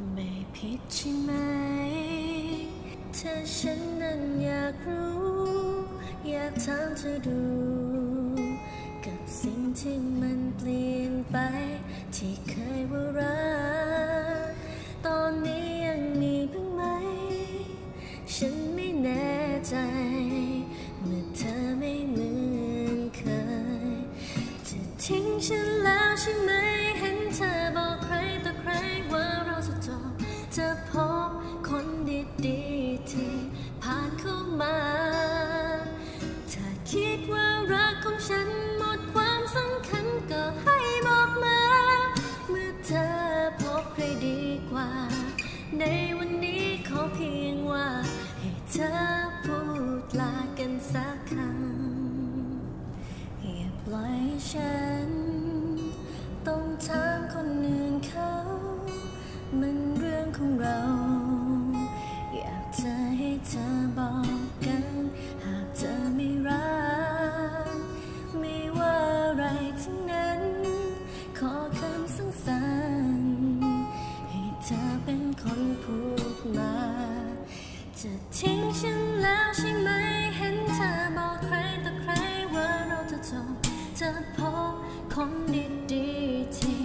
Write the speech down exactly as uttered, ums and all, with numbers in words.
ไม่ผิดใช่ไหมถ้าฉันนั้นอยากรู้อยากถามเธอดูกับสิ่งที่มันเปลี่ยนไปที่เคยว่ารักตอนนี้ยังมีบ้างไหมฉันไม่แน่ใจเมื่อเธอไม่เหมือนเคยจะทิ้งฉันแล้วใช่ไหมเห็นเธอบอกใครต่อใครว่าเราจะจบจะพบคนดีๆที่ผ่านเข้ามาถ้าคิดว่ารักของฉันหมดความสำคัญก็ให้บอกมาเมื่อเธอพบใครดีกว่าในวันนี้ขอเพียงว่าให้เธอพูดลากันสักคำอย่าปล่อยฉันต้องถามคนอื่นเขามันเรื่องของเราอยากจะให้เธอบอกกันหากเธอไม่รักไม่ว่าอะไรทั้งนั้นขอคำสั้นๆให้เธอเป็นคนพูดมาจะทิ้งฉันแล้วใช่ไหมเห็นเธอบอกใครต่อใครว่าเราจะจบจะพบคนดีๆที่